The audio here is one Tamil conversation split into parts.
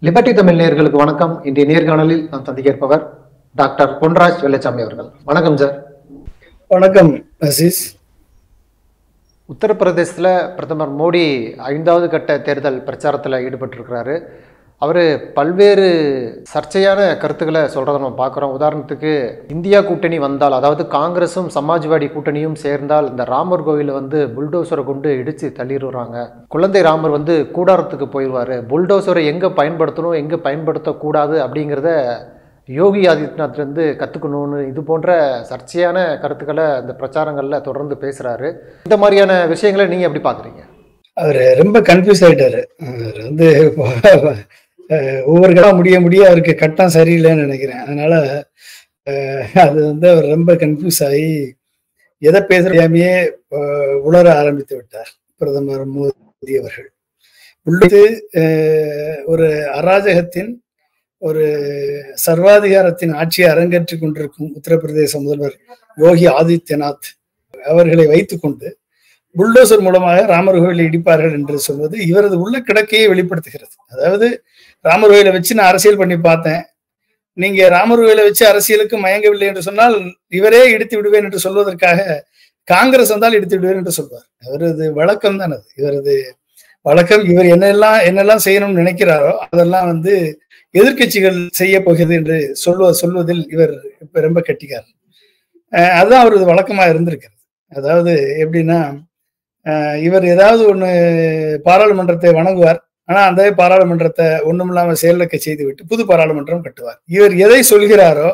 லிபர்டி தமிழ் நேயர்களுக்கு வணக்கம். இன்றைய நேர்காணலில் நாம் சந்திக்க டாக்டர் பொன்ராஜ் வெள்ளச்சாமி அவர்கள். வணக்கம் சார். வணக்கம் அசீஸ். உத்தரப்பிரதேசத்தில் பிரதமர் மோடி 5வது கட்ட தேர்தல் பிரச்சாரத்தில் ஈடுபட்டிருக்கிறாரு. அவர் பல்வேறு சர்ச்சையான கருத்துக்களை சொல்கிறத நம்ம பார்க்குறோம். உதாரணத்துக்கு, இந்தியா கூட்டணி வந்தால், அதாவது காங்கிரஸும் சமாஜ்வாடி கூட்டணியும் சேர்ந்தால் இந்த ராமர் கோவிலை புல்டோசரை கொண்டு இடித்து தள்ளிடுறாங்க. குழந்தை ராமர் கூடாரத்துக்கு போயிடுவார். புல்டோசரை எங்கே பயன்படுத்தணும், எங்கே பயன்படுத்தக்கூடாது அப்படிங்கிறத யோகி ஆதித்யநாத் கற்றுக்கணும்னு இது போன்ற சர்ச்சையான கருத்துக்களை இந்த பிரச்சாரங்களில் தொடர்ந்து பேசுகிறாரு. இந்த மாதிரியான விஷயங்களை நீங்கள் எப்படி பார்க்குறீங்க? அவர் ரொம்ப கன்ஃபியூஸ் ஆகிட்டாரு. அவர் ஒவ்வொரு கட்டம் முடிய அவருக்கு கட்டம் சரியில்லைன்னு நினைக்கிறேன். அதனால அது அவர் ரொம்ப கன்ஃபியூஸ் ஆகி எதை பேசுறாமையே உளர ஆரம்பித்து விட்டார் பிரதமர் மோடி அவர்கள். உள்ளது ஒரு அராஜகத்தின், ஒரு சர்வாதிகாரத்தின் ஆட்சியை அரங்கேற்றிக் கொண்டிருக்கும் உத்தரப்பிரதேச முதல்வர் யோகி ஆதித்யநாத் அவர்களை வைத்துக்கொண்டு புல்டோசர் மூலமாக ராமர் கோயிலை இடிப்பார்கள் என்று சொல்வது இவரது உள்ள கிடக்கையை வெளிப்படுத்துகிறது. அதாவது, ராமர் கோயிலை வச்சு நான் அரசியல் பண்ணி பார்த்தேன், நீங்க ராமர் கோயிலை வச்சு அரசியலுக்கு மயங்கவில்லை என்று சொன்னால் இவரே இடித்து விடுவேன் என்று சொல்வதற்காக காங்கிரஸ் வந்தால் இடித்து விடுவேன் என்று சொல்வார். இவரது வழக்கம் தான் அது. இவரது வழக்கம். இவர் என்னெல்லாம் செய்யணும்னு நினைக்கிறாரோ அதெல்லாம் எதிர்கட்சிகள் செய்ய போகிறது என்று சொல்வதில் இவர் இப்ப ரொம்ப கெட்டிக்கார். அதுதான் அவரது வழக்கமா இருந்திருக்கிறது. அதாவது எப்படின்னா, இவர் ஏதாவது ஒண்ணு பாராளுமன்றத்தை வணங்குவார், ஆனா அந்த பாராளுமன்றத்தை ஒண்ணுமில்லாம செயலக்க செய்து விட்டு புது பாராளுமன்றம் கட்டுவார். இவர் எதை சொல்கிறாரோ,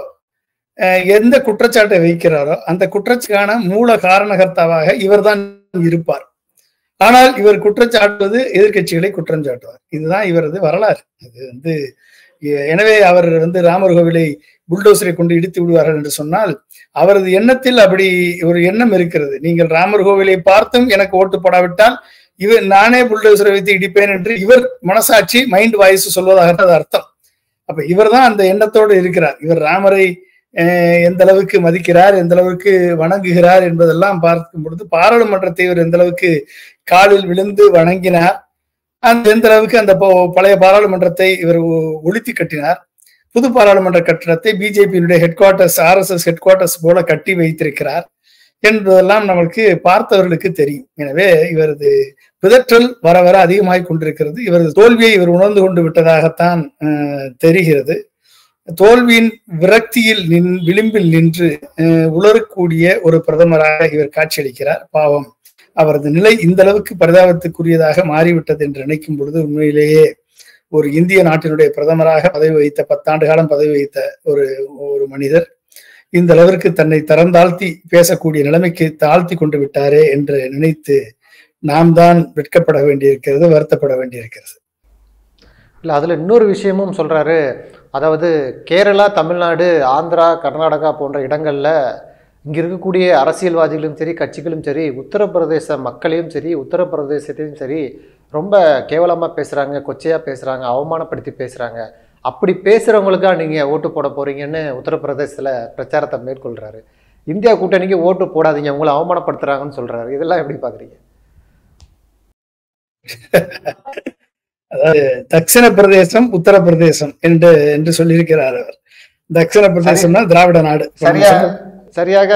எந்த குற்றச்சாட்டை வைக்கிறாரோ அந்த குற்றச்சாட்டுக்கான மூல காரணகர்த்தாவாக இவர் தான் இருப்பார். ஆனால் இவர் குற்றச்சாட்டுவது எதிர்கட்சிகளை குற்றம் சாட்டுவார். இதுதான் இவரது வரலாறு. அது எனவே அவர் ராமர் கோவிலை புல்டோசரை கொண்டு இடித்து விடுவார்கள் என்று சொன்னால் அவரது எண்ணத்தில் அப்படி ஒரு எண்ணம் இருக்கிறது. நீங்கள் ராமர் கோவிலை பார்த்தும் எனக்கு ஓட்டு போடாவிட்டால் நானே புல்டோசரை வைத்து இடிப்பேன் என்று இவர் மனசாட்சி, மைண்ட் வாய்ஸ் சொல்வதாக அர்த்தம். அப்ப இவர் தான் அந்த எண்ணத்தோடு இருக்கிறார். இவர் ராமரை எந்த அளவுக்கு மதிக்கிறார், எந்த அளவுக்கு வணங்குகிறார் என்பதெல்லாம் பார்க்கும் பொழுது பாராளுமன்றத்தை இவர் எந்த அளவுக்கு காலில் விழுந்து வணங்கினார், எந்த அளவுக்கு அந்த பழைய பாராளுமன்றத்தை இவர் ஒழித்து கட்டினார், புது பாராளுமன்ற கட்டிடத்தை பிஜேபியினுடைய headquarters, RSS headquarters போல கட்டி வைத்திருக்கிறார் என்பதெல்லாம் நமக்கு பார்த்தவர்களுக்கு தெரியும். எனவே இவரது பிதற்றல் வர வர அதிகமாகிக் கொண்டிருக்கிறது. இவரது தோல்வியை இவர் உணர்ந்து கொண்டு விட்டதாகத்தான் தெரிகிறது. தோல்வியின் விரக்தியில் விளிம்பில் நின்று உளரக்கூடிய ஒரு பிரதமராக இவர் காட்சியளிக்கிறார். பாவம், அவரது நிலை இந்த அளவுக்கு பரிதாபத்துக்குரியதாக மாறிவிட்டது என்று நினைக்கும் பொழுது உண்மையிலேயே ஒரு இந்திய நாட்டினுடைய பிரதமராக பதவி வைத்த 10 ஆண்டு காலம் பதவி வைத்த ஒரு மனிதர் இந்த அளவிற்கு தன்னை தரந்தாழ்த்தி பேசக்கூடிய நிலைமைக்கு தாழ்த்தி கொண்டு விட்டாரே என்று நினைத்து நாம் தான் வெட்கப்பட வேண்டியிருக்கிறது, வருத்தப்பட வேண்டியிருக்கிறது. இல்லை, அதில் இன்னொரு விஷயமும் சொல்றாரு. அதாவது, கேரளா, தமிழ்நாடு, ஆந்திரா, கர்நாடகா போன்ற இடங்கள்ல இங்க இருக்கக்கூடிய அரசியல்வாதிகளும் சரி, கட்சிகளும் சரி, உத்தரப்பிரதேச மக்களையும் சரி, உத்தரப்பிரதேசத்தையும் சரி ரொம்ப கேவலமா பேசுறாங்க, கொச்சையா பேசுறாங்க, அவமானப்படுத்தி பேசுறாங்க. அப்படி பேசுறவங்களுக்கா நீங்க ஓட்டு போட போறீங்கன்னு உத்தரப்பிரதேசத்துல பிரச்சாரத்தை மேற்கொள்றாரு. இந்தியா கூட்டணிக்கு ஓட்டு போடாதீங்க, உங்களை அவமானப்படுத்துறாங்கன்னு சொல்றாரு. இதெல்லாம் எப்படி பாக்குறீங்க? அதாவது தட்சிண பிரதேசம், உத்தரப்பிரதேசம் என்று சொல்லியிருக்கிறார் அவர். தட்சிண பிரதேசம்னா திராவிட நாடு. சரியாக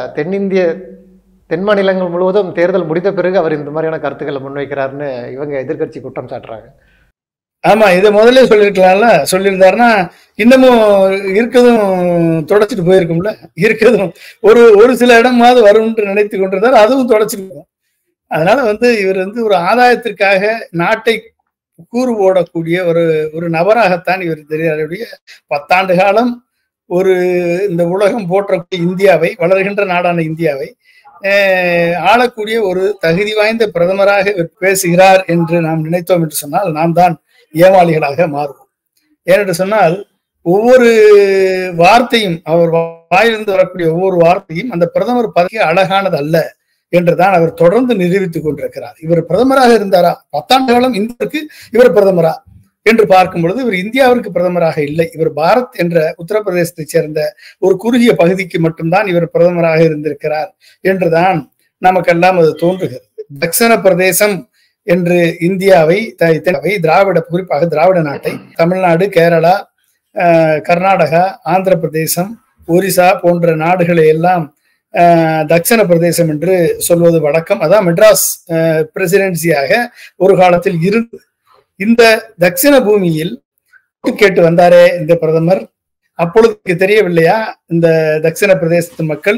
தென் மாநிலங்கள் முழுவதும் தேர்தல் முடிந்த பிறகு அவர் இந்த மாதிரியான கருத்துக்களை முன்வைக்கிறாருன்னு இவங்க எதிர்கட்சி குற்றம் சாட்டுறாங்க. ஆமா, இதை முதல்ல சொல்லியிருந்தாருன்னா இன்னமும் இருக்கதும் தொடச்சிட்டு போயிருக்கும்ல. இருக்கதும் ஒரு சில இடமாவது வரும்னு நினைத்து கொண்டிருந்தார், அதுவும் தொடச்சிட்டு. அதனால இவர் ஒரு ஆதாயத்திற்காக நாட்டை கூறு போடக்கூடிய ஒரு நபராகத்தான் இவர் தெரியாத 10 ஆண்டு காலம் இந்த உலகம் போற்றக்கூடிய இந்தியாவை, வளர்கின்ற நாடான இந்தியாவை ஆளக்கூடிய ஒரு தகுதி வாய்ந்த பிரதமராக பேசுகிறார் என்று நாம் நினைத்தோம் என்று சொன்னால் நாம் தான் ஏமாளிகளாக மாறுவோம். ஏனென்று சொன்னால் ஒவ்வொரு வார்த்தையும், அவர் வாயிலிருந்து வரக்கூடிய ஒவ்வொரு வார்த்தையும் அந்த பிரதமர் பதவிக்கு அழகானது அல்ல என்றுதான் அவர் தொடர்ந்து நிரூபித்துக் கொண்டிருக்கிறார். இவர் பிரதமராக இருந்தாரா? 10 ஆண்டு காலம் இந்தியாவுக்கு இவர் பிரதமரா என்று பார்க்கும் பொழுது இவர் இந்தியாவிற்கு பிரதமராக இல்லை. இவர் பாரத் என்ற உத்தரப்பிரதேசத்தை சேர்ந்த ஒரு குறுகிய பகுதிக்கு மட்டும்தான் இவர் பிரதமராக இருந்திருக்கிறார் என்றுதான் நமக்கெல்லாம் அது தோன்றுகிறது. தட்சிண பிரதேசம் என்று இந்தியாவை திராவிட, குறிப்பாக திராவிட நாட்டை, தமிழ்நாடு, கேரளா, கர்நாடகா, ஆந்திர பிரதேசம், ஒரிசா போன்ற நாடுகளை எல்லாம் தட்சிண பிரதேசம் என்று சொல்வது வழக்கம். அதான் மெட்ராஸ் பிரசிடென்சியாக ஒரு காலத்தில் இருந்து. இந்த தட்சிண பூமியில் கேட்டு வந்தாரே இந்த பிரதமர், அப்பொழுது தெரியவில்லையா இந்த தட்சிண பிரதேசத்து மக்கள்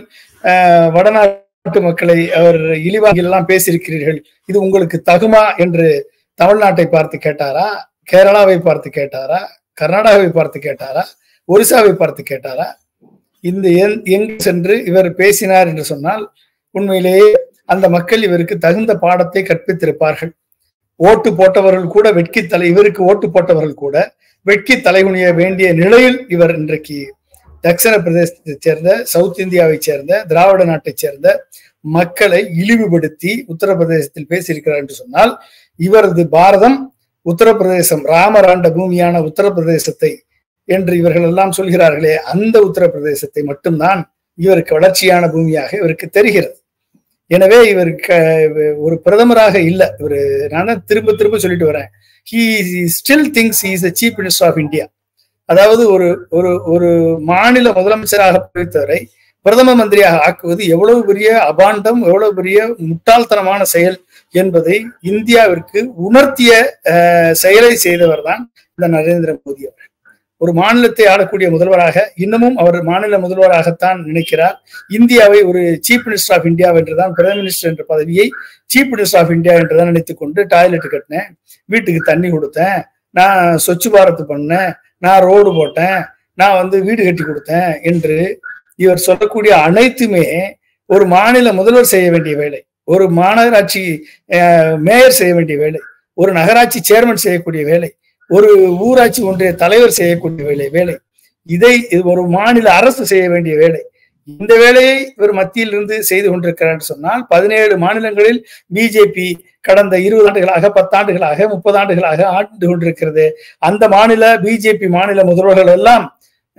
வடநாட்டு மக்களை அவர் இழிவாக எல்லாம் பேசியிருக்கிறீர்கள், இது உங்களுக்கு தகுமா என்று தமிழ்நாட்டை பார்த்து கேட்டாரா, கேரளாவை பார்த்து கேட்டாரா, கர்நாடகாவை பார்த்து கேட்டாரா, ஒரிசாவை பார்த்து கேட்டாரா? இந்த எங்கு சென்று இவர் பேசினார் என்று சொன்னால் உண்மையிலேயே அந்த மக்கள் இவருக்கு தகுந்த பாடத்தை கற்பித்திருப்பார்கள். ஓட்டு போட்டவர்கள் கூட இவருக்கு ஓட்டு போட்டவர்கள் கூட வெட்கி தலைகுனிய வேண்டிய நிலையில் இவர் இன்றைக்கு தட்சிண பிரதேசத்தைச் சேர்ந்த, சவுத் இந்தியாவை சேர்ந்த, திராவிட நாட்டைச் சேர்ந்த மக்களை இழிவுபடுத்தி உத்தரப்பிரதேசத்தில் பேசியிருக்கிறார் என்று சொன்னால், இவரது பாரதம் உத்தரப்பிரதேசம், ராமராண்ட பூமியான உத்தரப்பிரதேசத்தை என்று இவர்கள் எல்லாம் சொல்கிறார்களே, அந்த உத்தரப்பிரதேசத்தை மட்டும்தான் இவருக்கு வளர்ச்சியான பூமியாக இவருக்கு தெரிகிறது. எனவே இவருக்கு ஒரு பிரதமராக இல்லை. இவரு, நான் திரும்ப திரும்ப சொல்லிட்டு வரேன், he still thinks he is the chief minister of India. அதாவது ஒரு ஒரு ஒரு மாநில முதலமைச்சராக பொறுத்தவரை பிரதம மந்திரியாக ஆக்குவது எவ்வளவு பெரிய அபாண்டம், எவ்வளவு பெரிய முட்டாள்தனமான செயல் என்பதை இந்தியாவிற்கு உணர்த்திய செயலை செய்தவர் தான் இந்த நரேந்திர மோடி அவர்கள். ஒரு மாநிலத்தை ஆளக்கூடிய முதல்வராக, இன்னமும் அவர் மாநில முதல்வராகத்தான் நினைக்கிறார். இந்தியாவை ஒரு சீஃப் மினிஸ்டர் ஆஃப் இந்தியா என்றுதான், பிரைம் மினிஸ்டர் என்ற பதவியை சீஃப் மினிஸ்டர் ஆஃப் இந்தியா என்றுதான் நினைத்துக் கொண்டு டாய்லெட் கட்டினேன், வீட்டுக்கு தண்ணி கொடுத்தேன், நான் சொச்சு பாரத் பண்ணேன், நான் ரோடு போட்டேன், நான் வீடு கட்டி கொடுத்தேன் என்று இவர் சொல்லக்கூடிய அனைத்துமே ஒரு மாநில முதல்வர் செய்ய வேண்டிய வேலை, ஒரு மாநகராட்சி மேயர் செய்ய வேண்டிய வேலை, ஒரு நகராட்சி சேர்மன் செய்யக்கூடிய வேலை, ஒரு ஊராட்சி ஒன்றிய தலைவர் செய்யக்கூடிய வேலை, இதை ஒரு மாநில அரசு செய்ய வேண்டிய வேலை. இந்த வேலையை இவர் மத்தியில் இருந்து செய்து கொண்டிருக்கிறார் சொன்னால், 17 மாநிலங்களில் பிஜேபி கடந்த 20 ஆண்டுகளாக, 10 ஆண்டுகளாக, 30 ஆண்டுகளாக ஆண்டு கொண்டிருக்கிறது. அந்த மாநில பிஜேபி மாநில முதல்வர்கள் எல்லாம்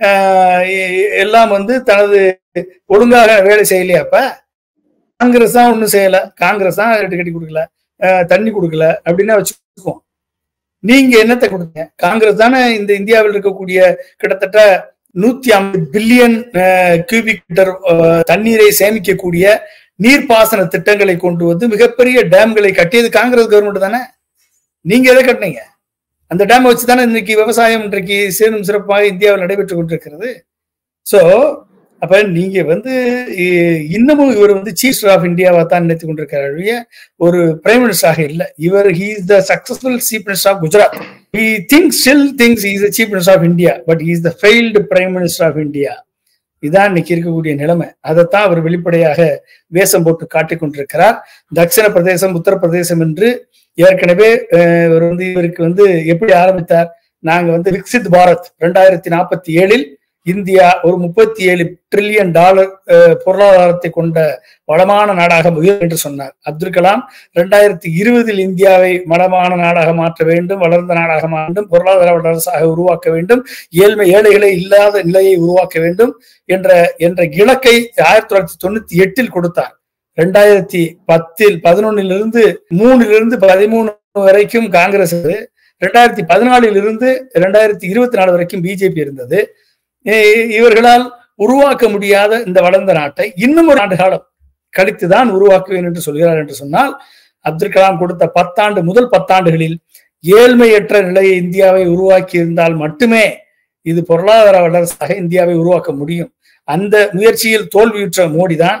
தனது ஒழுங்காக வேலை செய்யலையா? அப்ப காங்கிரஸ் தான் ஒண்ணும் செய்யல, காங்கிரஸ் தான் கட்டி கொடுக்கல, தண்ணி கொடுக்கல அப்படின்னா வச்சுக்குவோம். நீங்க என்னத்தை கொடுங்க? காங்கிரஸ் தானே இந்த இந்தியாவில் இருக்கக்கூடிய கிட்டத்தட்ட 150 பில்லியன் கியூபிக் மீட்டர் தண்ணீரை சேமிக்கக்கூடிய நீர்ப்பாசன திட்டங்களை கொண்டு மிகப்பெரிய டேம்களை கட்டியது காங்கிரஸ் கவர்மெண்ட் தானே. நீங்க எதை கட்டினீங்க? அந்த டேம் வச்சுதானே இன்னைக்கு விவசாயம் இன்றைக்கு சேரும் சிறப்பாக இந்தியாவில் நடைபெற்றுக் கொண்டிருக்கிறது. சோ அப்ப நீங்க இன்னமும் இவர் சீஃப் ஆஃப் இந்தியாவா தான் நினைத்துக் கொண்டிருக்கிறார், ஒரு பிரைம் மினிஸ்டராக இல்ல. இவர் he is the successful chief minister of Gujarat. He still thinks he is the chief minister of India, but he is the failed prime minister of India. இதான் இன்னைக்கு இருக்கக்கூடிய நிலைமை. அதைத்தான் அவர் வெளிப்படையாக வேஷம் போட்டு காட்டிக் கொண்டிருக்கிறார். தட்சிண பிரதேசம், உத்தரப்பிரதேசம் என்று ஏற்கனவே இவருக்கு எப்படி ஆரம்பித்தார்? நாங்க விக்சித் பாரத் 2047 இந்தியா ஒரு $37 டிரில்லியன் பொருளாதாரத்தை கொண்ட வளமான நாடாக உயரும் என்று சொன்னார். அப்துல் கலாம் 2020 இந்தியாவை வளமான நாடாக மாற்ற வேண்டும், வளர்ந்த நாடாக மாற்றும், பொருளாதார வல்லரசாக உருவாக்க வேண்டும், ஏழைகளை இல்லாத நிலையை உருவாக்க வேண்டும் என்ற இலக்கை 1998 கொடுத்தார். 2011 13 வரைக்கும் காங்கிரஸ், 2014 2024 வரைக்கும் பிஜேபி இருந்தது. இவர்களால் உருவாக்க முடியாத இந்த வளர்ந்த நாட்டை இன்னும் ஒரு ஆண்டு காலம் கழித்துதான் உருவாக்குவேன் என்று சொல்கிறார் என்று சொன்னால், அப்துல் கலாம் கொடுத்த முதல் 10 ஆண்டுகளில் ஏழ்மையற்ற நிலையை இந்தியாவை உருவாக்கி இருந்தால் மட்டுமே இது பொருளாதார வல்லரசாக இந்தியாவை உருவாக்க முடியும். அந்த முயற்சியில் தோல்வியுற்ற மோடி தான்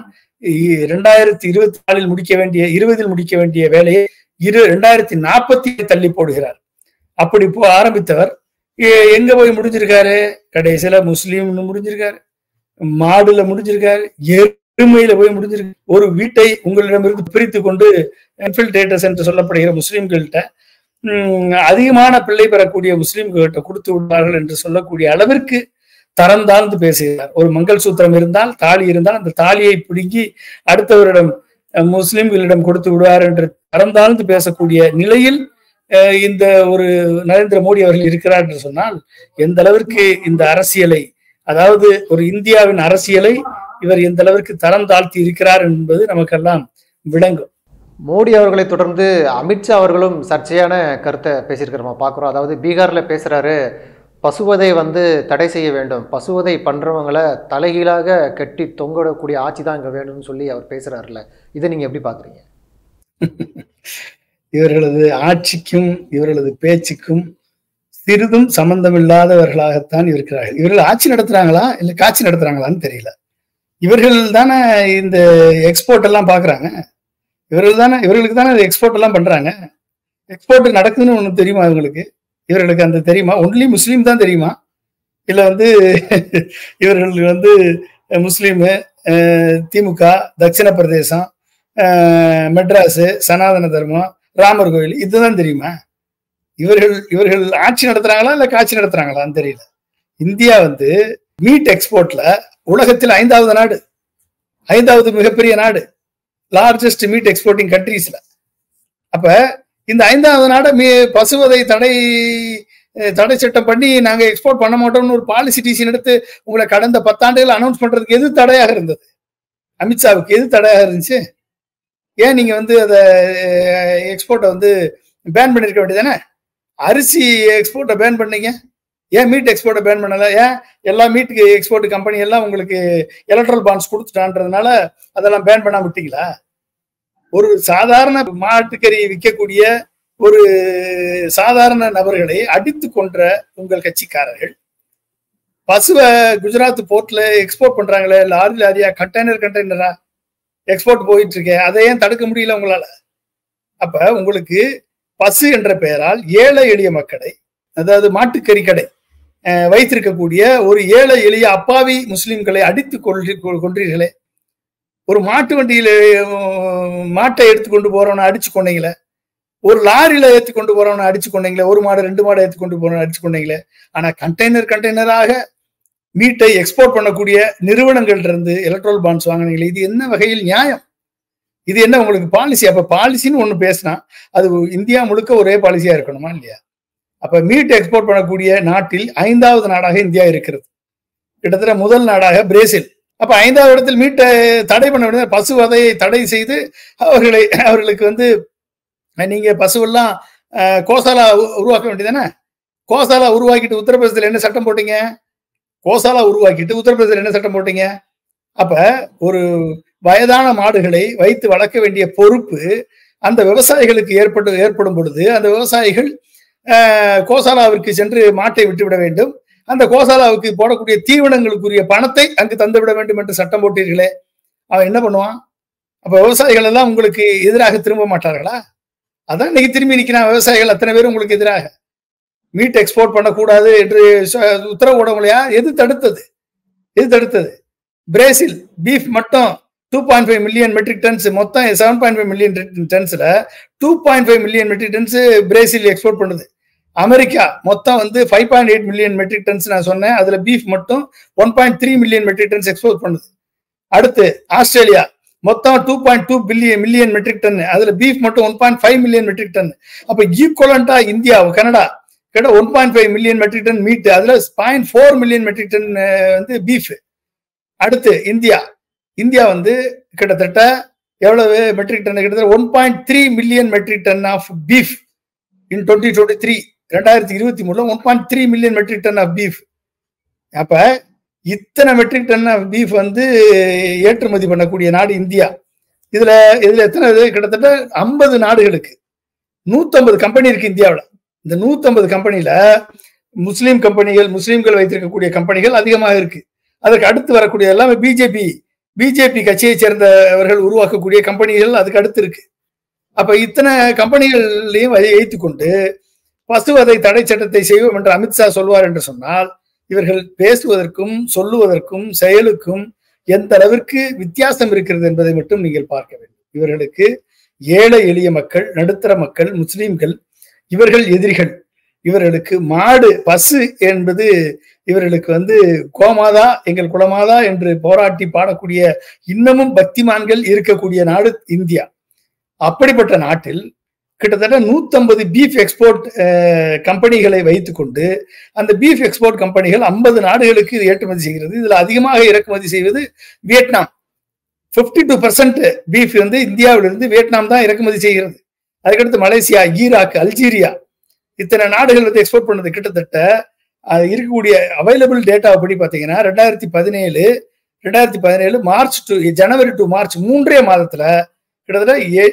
2024 முடிக்க வேண்டிய 20 முடிக்க வேண்டிய வேலையை 2040 தள்ளி போடுகிறார். அப்படி ஆரம்பித்தவர் எங்க போய் முடிஞ்சிருக்காரு? கடைசியில முஸ்லீம் முடிஞ்சிருக்காரு, மாடுல முடிஞ்சிருக்காரு, எருமையில போய் முடிஞ்சிருக்கு. ஒரு வீட்டை உங்களிடமிருந்து பிரித்து கொண்டு இன்ஃபில்ட்ரேட்டர்ஸ் என்று சொல்லப்படுகிற முஸ்லீம்கள்கிட்ட, அதிகமான பிள்ளை பெறக்கூடிய முஸ்லீம்கள்கிட்ட கொடுத்து விடுவார்கள் என்று சொல்லக்கூடிய அளவிற்கு தரம் தாழ்ந்து பேசுகிறார். ஒரு மங்கள் சூத்திரம் இருந்தால், தாலி இருந்தால், அந்த தாலியை பிடுங்கி அடுத்தவரிடம் முஸ்லிம்களிடம் கொடுத்து விடுவார் என்று தரம் தாழ்ந்து பேசக்கூடிய நிலையில் இந்த ஒரு நரேந்திர மோடி அவர்கள் இருக்கிறார் என்று சொன்னால், எந்த அளவிற்கு இந்த அரசியலை, அதாவது ஒரு இந்தியாவின் அரசியலை இவர் எந்த அளவிற்கு தரம் தாழ்த்தி இருக்கிறார் என்பது நமக்கெல்லாம் விளங்கும். மோடி அவர்களை தொடர்ந்து அமித்ஷா அவர்களும் சர்ச்சையான கருத்தை பேசியிருக்கிறோம் பார்க்குறோம். அதாவது பீகாரில் பேசுகிறாரு, பசுவதை தடை செய்ய வேண்டும், பசுவதை பண்ணுறவங்களை தலைகீழாக கட்டி தொங்கக்கூடிய ஆட்சி தான் இங்கே வேணும்னு சொல்லி அவர் பேசுகிறாருல்ல, இதை நீங்கள் எப்படி பார்க்குறீங்க? இவர்களது ஆட்சிக்கும் இவர்களது பேச்சுக்கும் சிறிதும் சம்பந்தமில்லாதவர்களாகத்தான் இருக்கிறார்கள். இவர்கள் ஆட்சி நடத்துறாங்களா இல்லை காட்சி நடத்துறாங்களான்னு தெரியல. இவர்கள் தானே இந்த எக்ஸ்போர்ட் எல்லாம் பாக்குறாங்க. இவர்களுக்கு தானே எக்ஸ்போர்ட் எல்லாம் பண்றாங்க. எக்ஸ்போர்ட் நடக்குதுன்னு ஒண்ணு தெரியுமா இவங்களுக்கு? இவர்களுக்கு அந்த தெரியுமா? ஒன்லி முஸ்லீம் தான் தெரியுமா? இல்ல இவர்களுக்கு முஸ்லீமு, திமுக, தட்சிண பிரதேசம், மெட்ராஸ், சனாதன தர்மம், ராமர் கோயில் இதுதான் தெரியுமா? இவர்கள் ஆட்சி நடத்துறாங்களா இல்ல காட்சி நடத்துறாங்களான்னு தெரியல. இந்தியா மீட் எக்ஸ்போர்ட்ல உலகத்தில் 5வது நாடு, 5வது மிகப்பெரிய நாடு, லார்ஜஸ்ட் மீட் எக்ஸ்போர்ட்டிங் கண்ட்ரீஸ்ல. அப்ப இந்த 5வது நாடு பசுவதை தடை சட்டம் பண்ணி நாங்க எக்ஸ்போர்ட் பண்ண மாட்டோம்னு ஒரு பாலிசி டிசிஷன் எடுத்து உங்களை கடந்த 10 ஆண்டுகள் அனௌன்ஸ் பண்றதுக்கு எது தடையாக இருந்தது? அமித்ஷாவுக்கு எது தடையாக இருந்துச்சு? ஏன் நீங்க அதை எக்ஸ்போர்ட்டை பேன் பண்ணிருக்க வேண்டியதானே? அரிசி எக்ஸ்போர்ட்டை பேன் பண்ணீங்க, ஏன் மீட் எக்ஸ்போர்ட்டை பேன் பண்ணல? ஏன் எல்லா மீட் எக்ஸ்போர்ட் கம்பெனி எல்லாம் உங்களுக்கு எலக்ட்ரல் பாண்ட்ஸ் கொடுத்துட்டான்றதுனால அதெல்லாம் பேன் பண்ணாம விட்டீங்களா? ஒரு சாதாரண மாட்டுக்கறி விற்கக்கூடிய ஒரு சாதாரண நபர்களை அடித்து கொன்ற உங்கள் கட்சிக்காரர்கள் பசுவை குஜராத் போர்ட்ல எக்ஸ்போர்ட் பண்றாங்களே, லாரியா கண்டெய்னரா எக்ஸ்போர்ட் போயிட்டு இருக்கேன், அதை ஏன் தடுக்க முடியல உங்களால? அப்ப உங்களுக்கு பசு என்ற பெயரால் ஏழை எளிய மக்களை, அதாவது மாட்டுக்கறி கடை வைத்திருக்கக்கூடிய ஒரு ஏழை எளிய அப்பாவி முஸ்லிம்களை அடித்து கொன்றீர்களே. ஒரு மாட்டு வண்டியில மாட்டை எடுத்து கொண்டு போறவனை அடிச்சு கொண்டீங்களே, ஒரு லாரியில ஏற்றி கொண்டு போறவனை அடிச்சு கொண்டீங்களே, ஒரு மாடு 2 மாடை ஏற்றி கொண்டு போறவனை அடிச்சு கொண்டீங்களே. ஆனா கண்டெய்னராக மீட்டை எக்ஸ்போர்ட் பண்ணக்கூடிய நிறுவனங்கள் இருந்து எலக்ட்ரல் பாண்ட்ஸ் வாங்கினீங்களே, இது என்ன வகையில் நியாயம்? இது என்ன உங்களுக்கு பாலிசி? அப்ப பாலிசின்னு ஒண்ணு பேசினா அது இந்தியா முழுக்க ஒரே பாலிசியா இருக்கணுமா இல்லையா? அப்ப மீட் எக்ஸ்போர்ட் பண்ணக்கூடிய நாட்டில் 5வது நாடாக இந்தியா இருக்கிறது. கிட்டத்தட்ட முதல் நாடாக பிரேசில். அப்ப 5வது இடத்தில் மீட்டை தடை பண்ண வேண்டிய, பசுவதையை தடை செய்து அவர்களுக்கு நீங்க பசுவெல்லாம் கோசாலா உருவாக்க வேண்டியதானே? கோசாலா உருவாக்கிட்டு உத்தரப்பிரதேசத்துல என்ன சட்டம் போட்டீங்க? கோசாலா உருவாக்கிட்டு உத்தரப்பிரதேசத்துல என்ன சட்டம் போட்டீங்க? அப்ப ஒரு வயதான மாடுகளை வைத்து வளர்க்க வேண்டிய பொறுப்பு அந்த விவசாயிகளுக்கு ஏற்படும் பொழுது அந்த விவசாயிகள் கோசாலாவிற்கு சென்று மாட்டை விட்டுவிட வேண்டும். அந்த கோசாலாவுக்கு போடக்கூடிய தீவனங்களுக்குரிய பணத்தை அங்கு தந்துவிட வேண்டும் என்று சட்டம் போட்டீர்களே, அவன் என்ன பண்ணுவான்? அப்ப விவசாயிகள் எல்லாம் உங்களுக்கு எதிராக திரும்ப மாட்டார்களா? அதான் இன்னைக்கு திரும்பி நிற்கிறான். விவசாயிகள் அத்தனை பேரும் உங்களுக்கு எதிராக மீட் எக்ஸ்போர்ட் பண்ணக்கூடாது என்று உத்தரவு போட முடியா? எது தடுத்தது? பிரேசில் பீஃப் மட்டும் 2.5 மில்லியன் மெட்ரிக் டன்ஸ், மொத்தம் 7.5 மில்லியன் டன்ஸ்ல 2.5 million metric tons Brazil export பண்ணுது. அமெரிக்கா மொத்தம் 5.8 மில்லியன் மெட்ரிக் டன்ஸ் நான் சொன்னேன், அதுல பீஃப் மட்டும் 1.3 மில்லியன் மெட்ரிக் டன்ஸ் எக்ஸ்போர்ட் பண்ணுது. அடுத்து ஆஸ்திரேலியா மொத்தம் 2.2 மில்லியன் மெட்ரிக் டன், அதுல பீஃப் மட்டும் 1.5 மில்லியன் மெட்ரிக் டன். அப்ப ஈக்குவலண்டா இந்தியா, கனடா கிட்ட 1.5 மில்லியன் மெட்ரிக் டன் மீட், அதுல 0.4 மில்லியன் மெட்ரிக் டன் பீஃப். அடுத்து இந்தியா கிட்டத்தட்ட எவ்வளவு மெட்ரிக் டன்? கிட்டத்தட்ட 1.3 million metric ton of beef in 2023, 2023 1.3 million metric ton of beef. அப்ப இத்தனை மெட்ரிக் டன் ஆஃப் பீஃப் ஏற்றுமதி பண்ணக்கூடிய நாடு இந்தியா. இதுல எத்தனை? கிட்டத்தட்ட 50 நாடுகளுக்கு 150 கம்பெனி இருக்கு இந்தியாவில். இந்த 150 கம்பெனியில முஸ்லீம்கள் வைத்திருக்கக்கூடிய கம்பெனிகள் அதிகமாக இருக்கு. அதற்கு அடுத்து வரக்கூடிய எல்லாமே பிஜேபி கட்சியை சேர்ந்தவர்கள் உருவாக்கக்கூடிய கம்பெனிகள் அதுக்கு அடுத்து இருக்கு. அப்ப இத்தனை கம்பெனிகளையும் வைத்துக்கொண்டு பசுவதை தடை சட்டத்தை செய்வோம் என்று அமித்ஷா சொல்வார் என்று சொன்னால், இவர்கள் பேசுவதற்கும் சொல்லுவதற்கும் செயலுக்கும் எந்த அளவிற்கு வித்தியாசம் இருக்கிறது என்பதை மட்டும் நீங்கள் பார்க்க வேண்டும். இவர்களுக்கு ஏழை எளிய மக்கள், நடுத்தர மக்கள், முஸ்லீம்கள் இவர்கள் எதிரிகள். இவர்களுக்கு மாடு, பசு என்பது இவர்களுக்கு கோமாதா, எங்கள் குலமாதா என்று போராட்டி பாடக்கூடிய இன்னமும் பக்திமான்கள் இருக்கக்கூடிய நாடு இந்தியா. அப்படிப்பட்ட நாட்டில் கிட்டத்தட்ட 150 பீஃப் எக்ஸ்போர்ட் கம்பெனிகளை வைத்துக்கொண்டு அந்த பீஃப் எக்ஸ்போர்ட் கம்பெனிகள் 50 நாடுகளுக்கு ஏற்றுமதி செய்கிறது. இதுல அதிகமாக இறக்குமதி செய்வது வியட்நாம், 52% பீஃப் வந்து இந்தியாவிலிருந்து வியட்நாம் தான் இறக்குமதி செய்கிறது. அதுக்கடுத்து மலேசியா, ஈராக், அல்ஜீரியா, இத்தனை நாடுகள் வந்து எக்ஸ்போர்ட் பண்ணது. கிட்டத்தட்ட இருக்கக்கூடிய அவைலபிள் டேட்டா படி பார்த்தீங்கன்னா 2017 March to January to March 3 மாதத்துல கிட்டத்தட்ட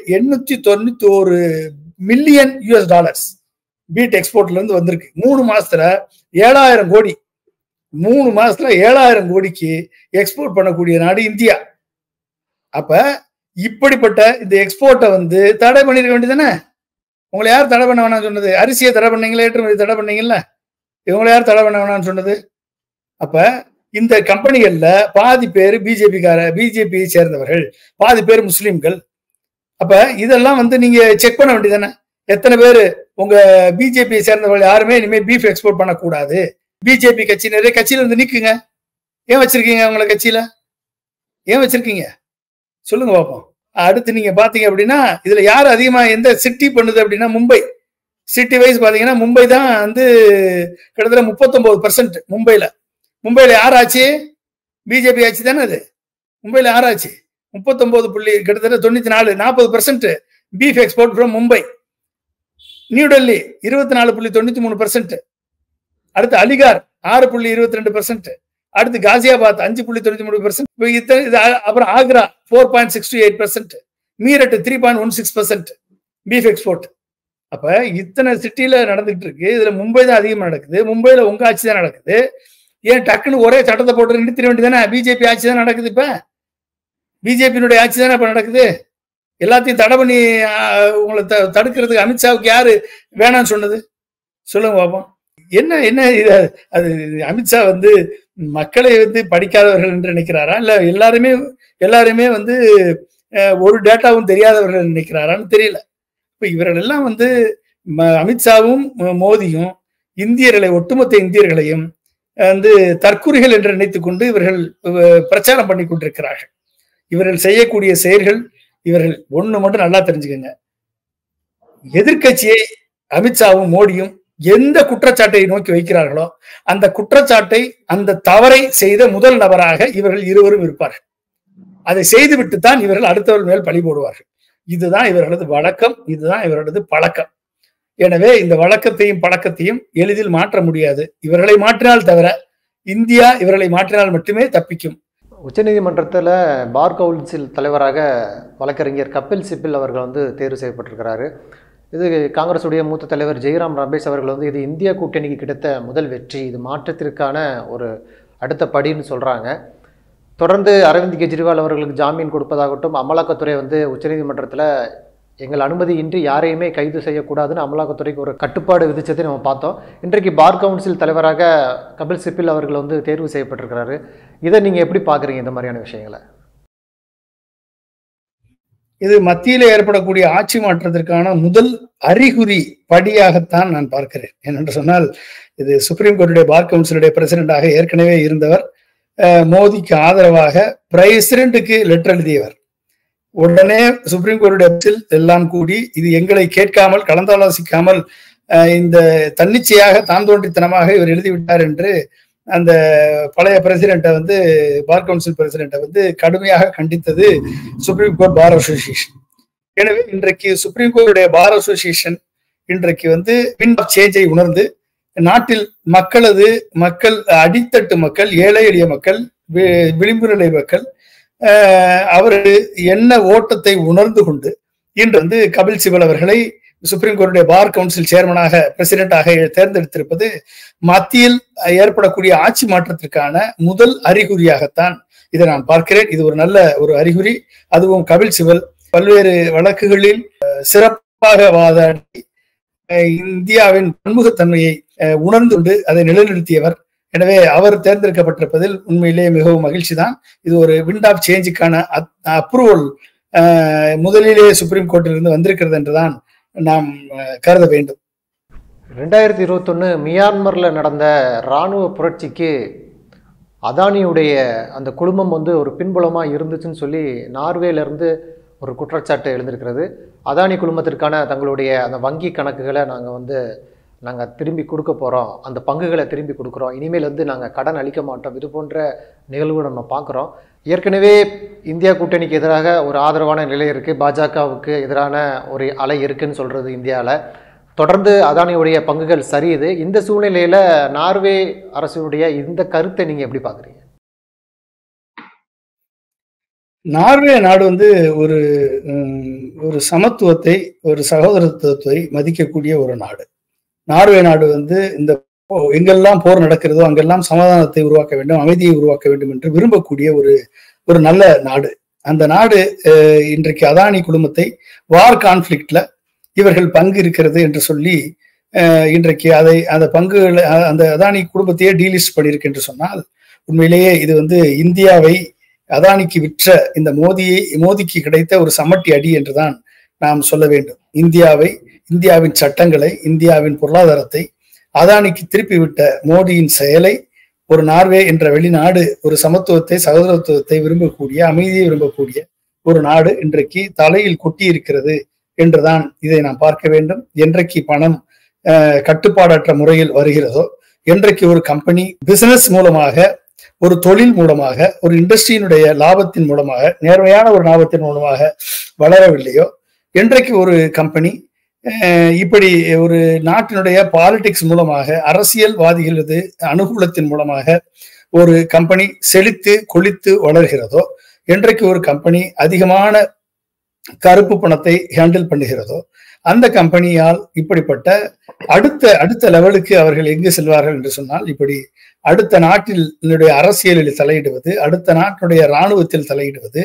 891 மில்லியன் US$ பீட் எக்ஸ்போர்ட்ல இருந்து வந்திருக்கு. 3 மாசத்துல 7000 கோடி, 3 மாசத்துல 7000 கோடிக்கு எக்ஸ்போர்ட் பண்ணக்கூடிய நாடு இந்தியா. அப்ப இப்படிப்பட்ட இந்த எக்ஸ்போர்ட்டை வந்து தடை பண்ணிருக்க வேண்டியதானே? உங்களை யார் தடை பண்ண வேணாம்னு சொன்னது? அரிசியை தடை பண்ணீங்களா, ஏற்றுமதி தடை பண்ணீங்கல்ல, இவங்களை யார் தடை பண்ண வேணாம்னு சொன்னது? அப்ப இந்த கம்பெனிகள்ல பாதி பேர் பிஜேபியை சேர்ந்தவர்கள், பாதி பேர் முஸ்லிம்கள். அப்ப இதெல்லாம் வந்து நீங்க செக் பண்ண வேண்டியதானே? எத்தனை பேர் உங்க பிஜேபியை சேர்ந்தவர்கள் யாருமே இனிமே பீஃப் எக்ஸ்போர்ட் பண்ணக்கூடாது, பிஜேபி கட்சி நிறைய கட்சியில இருந்து நீக்குங்க. ஏன் வச்சிருக்கீங்க உங்களை கட்சியில? ஏன் வச்சிருக்கீங்க சொல்லுங்க பார்ப்போம். அடுத்து நீங்க பாத்தீங்க அப்படின்னா இதுல யார் அதிகமா எந்த சிட்டி பண்ணுது அப்படின்னா மும்பை. சிட்டி வைஸ் பாத்தீங்கன்னா மும்பை தான் வந்து கிட்டத்தட்ட 39%. மும்பையில யார் ஆச்சு? பிஜேபி ஆட்சி தானே அது. மும்பையில யார் ஆச்சு? 39 கிட்டத்தட்ட 94 40% beef export from Mumbai. New Delhi 24.93%. அடுத்து அலிகார் 6.22%. அடுத்து காசியாபாத் 5.93%. அப்புறம் ஆக்ரா 4.68%. Meerut 3.16% beef export. அப்ப இத்தனை சிட்டியில நடந்துட்டு இருக்கு. இதுல மும்பை தான் அதிகமா நடக்குது. மும்பையில உங்க ஆட்சி தான் நடக்குது. ஏன் டக்குன்னு ஒரே சட்டத்தை போட்டு நிறுத்திட வேண்டியதானே? பிஜேபி ஆட்சி தான் நடக்குது. இப்ப பிஜேபியினுடைய ஆட்சி தானே இப்ப நடக்குது. எல்லாத்தையும் தடை பண்ணி உங்களை தடுக்கிறதுக்கு அமித்ஷாவுக்கு யாரு வேணாம்னு சொன்னது? சொல்லுங்க பாப்போம். என்ன இது? அது அமித்ஷா வந்து மக்களை வந்து படிக்காதவர்கள் என்று நினைக்கிறாரா, இல்ல எல்லாருமே வந்து ஒரு டேட்டாவும் தெரியாதவர்கள் நினைக்கிறாரான்னு தெரியல. இப்ப இவர்கள் எல்லாம் வந்து அமித்ஷாவும் மோடியும் இந்தியர்களை, ஒட்டுமொத்த இந்தியர்களையும் வந்து தற்குறிகள் என்று நினைத்துக் கொண்டு இவர்கள் பிரச்சாரம் பண்ணி கொண்டிருக்கிறார்கள். இவர்கள் செய்யக்கூடிய செயல்கள், இவர்கள் ஒண்ணு மட்டும் நல்லா தெரிஞ்சுக்கங்க. எதிர்கட்சியை அமித்ஷாவும் மோடியும் எந்த குற்றச்சாட்டை நோக்கி வைக்கிறார்களோ அந்த குற்றச்சாட்டை, அந்த தவறை செய்த முதல் நபராக இவர்கள் இருவரும் இருப்பார்கள். அதை செய்துவிட்டு தான் இவர்கள் அடுத்தவர்கள் மேல் பழி போடுவார்கள். இதுதான் இவர்களது வழக்கம், இதுதான் இவர்களது பழக்கம். எனவே இந்த வழக்கத்தையும் பழக்கத்தையும் எளிதில் மாற்ற முடியாது. இவர்களை மாற்றினால் தவிர இந்தியா இவர்களை மாற்றினால் மட்டுமே தப்பிக்கும். உச்சநீதிமன்றத்தில் பார் கவுன்சில் தலைவராக வழக்கறிஞர் கபில் சிபில் அவர்கள் வந்து தேர்வு செய்யப்பட்டிருக்கிறாரு. இது காங்கிரஸுடைய மூத்த தலைவர் ஜெய்ராம் ரமேஷ் அவர்கள் வந்து இது இந்தியா கூட்டணிக்கு கிடைத்த முதல் வெற்றி, இது மாற்றத்திற்கான ஒரு அடுத்த படின்னு சொல்கிறாங்க. தொடர்ந்து அரவிந்த் கெஜ்ரிவால் அவர்களுக்கு ஜாமீன் கொடுப்பதாகட்டும், அமலாக்கத்துறை வந்து உச்சநீதிமன்றத்தில் எங்கள் அனுமதியின்றி யாரையுமே கைது செய்யக்கூடாதுன்னு அமலாக்கத்துறைக்கு ஒரு கட்டுப்பாடு விதித்ததை நம்ம பார்த்தோம். இன்றைக்கு பார் கவுன்சில் தலைவராக கபில் சிபில் அவர்கள் வந்து தேர்வு செய்யப்பட்டிருக்கிறாரு. இதை நீங்கள் எப்படி பார்க்குறீங்க இந்த மாதிரியான விஷயங்களை? இது மத்தியில ஏற்படக்கூடிய ஆட்சி மாற்றத்திற்கான முதல் அறிகுறி படியாகத்தான் நான் பார்க்கிறேன். ஏனென்று சொன்னால் இது சுப்ரீம் கோர்ட்டுடைய பார் கவுன்சிலுடைய பிரசிடென்டாக ஏற்கனவே இருந்தவர், மோடிக்கு ஆதரவாக பிரசிடென்ட்டுக்கு லெட்டர் எழுதியவர். உடனே சுப்ரீம் கோர்ட்டுடைய எல்லாம் கூடி இது எங்களை கேட்காமல், கலந்தாலோசிக்காமல் இந்த தன்னிச்சையாக தான் தோன்றித்தனமாக இவர் எழுதிவிட்டார் என்று அந்த பழைய பிரசிடென்ட்டை வந்து, பார் கவுன்சில் பிரசிடென்ட்டை வந்து கடுமையாக கண்டித்தது சுப்ரீம் கோர்ட் பார் அசோசியேஷன். எனவே இன்றைக்கு சுப்ரீம் கோர்ட்டுடைய பார் அசோசியேஷன் இன்றைக்கு வந்து விண்ட் ஆஃப் சேஞ்சை உணர்ந்து நாட்டில் மக்கள் அடித்தட்டு மக்கள், ஏழை எளிய மக்கள், விளிம்பு நிலை மக்கள் அவர் என்ன ஓட்டத்தை உணர்ந்து கொண்டு இன்று வந்து கபில் சிபல் அவர்களை சுப்ரீம் கோர்ட்டுடைய பார் கவுன்சில் சேர்மனாக, பிரசிடென்டாக தேர்ந்தெடுத்திருப்பது மத்தியில் ஏற்படக்கூடிய ஆட்சி மாற்றத்திற்கான முதல் அறிகுறியாகத்தான் இதை நான் பார்க்கிறேன். இது ஒரு நல்ல ஒரு அறிகுறி. அதுவும் கபில் சிபல் பல்வேறு வழக்குகளில் சிறப்பாக வாதாடி இந்தியாவின் பன்முகத்தன்மையை உணர்ந்து கொண்டு அதை நிலைநிறுத்தியவர். எனவே அவர் தேர்ந்தெடுக்கப்பட்டிருப்பதில் உண்மையிலேயே மிகவும் மகிழ்ச்சி தான். இது ஒரு விண்ட் ஆஃப் சேஞ்சுக்கான அப்ரூவல் முதலிலே சுப்ரீம் கோர்ட்டிலிருந்து வந்திருக்கிறது என்றுதான் நாம் கருத வேண்டும். 2021 மியான்மரில் நடந்த இராணுவ புரட்சிக்கு அதானியுடைய அந்த குழுமம் வந்து ஒரு பின்புலமாக இருந்துச்சுன்னு சொல்லி நார்வேலேருந்து ஒரு குற்றச்சாட்டு எழுந்திருக்கிறது. அதானி குழுமத்திற்கான தங்களுடைய அந்த வங்கி கணக்குகளை நாங்கள் வந்து நாங்கள் திரும்பி கொடுக்க போகிறோம், அந்த பங்குகளை திரும்பி கொடுக்குறோம், இனிமேல் வந்து நாங்கள் கடன் அளிக்க மாட்டோம், இது போன்ற நிகழ்வு நம்ம பார்க்குறோம். ஏற்கனவே இந்தியா கூட்டணிக்கு எதிராக ஒரு ஆதரவான நிலை இருக்குது, பாஜகவுக்கு எதிரான ஒரு அலை இருக்குதுன்னு சொல்கிறது இந்தியாவில். தொடர்ந்து அதானியுடைய பங்குகள் சரியுது. இந்த சூழ்நிலையில் நார்வே அரசுடைய இந்த கருத்தை நீங்கள் எப்படி பார்க்குறீங்க? நார்வே நாடு வந்து ஒரு ஒரு சமத்துவத்தை, ஒரு சகோதரத்துவத்தை மதிக்கக்கூடிய ஒரு நாடு. நார்வே நாடு வந்து இந்த எங்கெல்லாம் போர் நடக்கிறதோ அங்கெல்லாம் சமாதானத்தை உருவாக்க வேண்டும், அமைதியை உருவாக்க வேண்டும் என்று விரும்பக்கூடிய ஒரு நல்ல நாடு. அந்த நாடு இன்றைக்கு அதானி குழுமத்தை வார் கான்ஃபிளிக்ட்ல இவர்கள் பங்கு இருக்கிறது என்று சொல்லி இன்றைக்கு அந்த பங்குகளை அந்த அதானி குடும்பத்தையே டீலிஸ்ட் பண்ணியிருக்கு என்று சொன்னால், உண்மையிலேயே இது வந்து இந்தியாவை அதானிக்கு விற்ற இந்த மோதிக்கு கிடைத்த ஒரு சமட்டி அடி என்றுதான் நாம் சொல்ல வேண்டும். இந்தியாவின் சட்டங்களை, இந்தியாவின் பொருளாதாரத்தை அதானிக்கு திருப்பிவிட்ட மோடியின் செயலை ஒரு நார்வே என்ற வெளிநாடு, ஒரு சமத்துவத்தை, சகோதரத்துவத்தை விரும்பக்கூடிய, அமைதியை விரும்பக்கூடிய ஒரு நாடு இன்றைக்கு தலையில் கொட்டி இருக்கிறது என்றுதான் இதை நாம் பார்க்க வேண்டும். என்றைக்கு பணம் கட்டுப்பாடற்ற முறையில் வருகிறதோ, என்றைக்கு ஒரு கம்பெனி பிசினஸ் மூலமாக, ஒரு தொழில் மூலமாக, ஒரு இண்டஸ்ட்ரியினுடைய லாபத்தின் மூலமாக, நேர்மையான ஒரு லாபத்தின் மூலமாக வளரவில்லையோ, என்றைக்கு ஒரு கம்பெனி இப்படி ஒரு நாட்டினுடைய பாலிடிக்ஸ் மூலமாக, அரசியல்வாதிகளது அனுகூலத்தின் மூலமாக ஒரு கம்பெனி செழித்து கொழித்து வளர்கிறதோ, என்றைக்கு ஒரு கம்பெனி அதிகமான கருப்பு பணத்தை ஹேண்டில் பண்ணுகிறதோ, அந்த கம்பெனியால் இப்படிப்பட்ட அடுத்த லெவலுக்கு அவர்கள் எங்கு செல்வார்கள் என்று சொன்னால், இப்படி அடுத்த நாட்டினுடைய அரசியலில் தலையிடுவது, அடுத்த நாட்டினுடைய இராணுவத்தில் தலையிடுவது,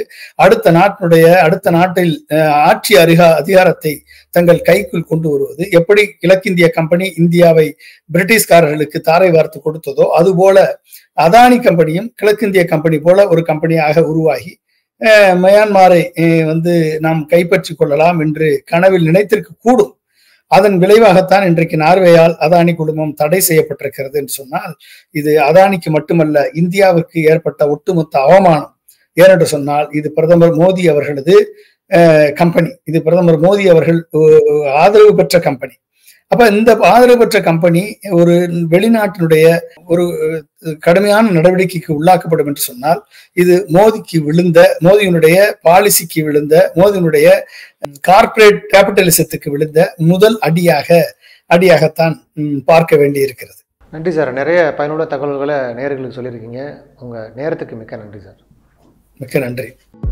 அடுத்த நாட்டில் ஆட்சி அதிகாரத்தை தங்கள் கைக்குள் கொண்டு வருவது, எப்படி கிழக்கிந்திய கம்பெனி இந்தியாவை பிரிட்டிஷ்காரர்களுக்கு தாரை வார்த்து கொடுத்ததோ அதுபோல அதானி கம்பெனியும் கிழக்கிந்திய கம்பெனி போல ஒரு கம்பெனியாக உருவாகி மியான்மரை வந்து நாம் கைப்பற்றிக் கொள்ளலாம் என்று கனவில் நினைத்திருக்க கூடும். அதன் விளைவாகத்தான் இன்றைக்கு நார்வேயால் அதானி குழுமம் தடை செய்யப்பட்டிருக்கிறது என்று சொன்னால், இது அதானிக்கு மட்டுமல்ல, இந்தியாவிற்கு ஏற்பட்ட ஒட்டுமொத்த அவமானம். ஏனென்று சொன்னால், இது பிரதமர் மோடி அவர்களது கம்பெனி, இது பிரதமர் மோடி அவர்கள் ஆதரவு பெற்ற கம்பெனி. அப்ப இந்த ஆதரவு பெற்ற கம்பெனி ஒரு வெளிநாட்டினுடைய ஒரு கடுமையான நடவடிக்கைக்கு உள்ளாக்கப்படும் என்று சொன்னால், இது மோதியினுடைய பாலிசிக்கு விழுந்த, மோதியினுடைய கார்ப்பரேட் கேபிட்டலிசத்துக்கு விழுந்த முதல் அடியாகத்தான் பார்க்க வேண்டி இருக்கிறது. நன்றி சார். நிறைய பயனுள்ள தகவல்களை நேயர்களுக்கு சொல்லியிருக்கீங்க. உங்க நேரத்துக்கு மிக்க நன்றி சார். மிக்க நன்றி.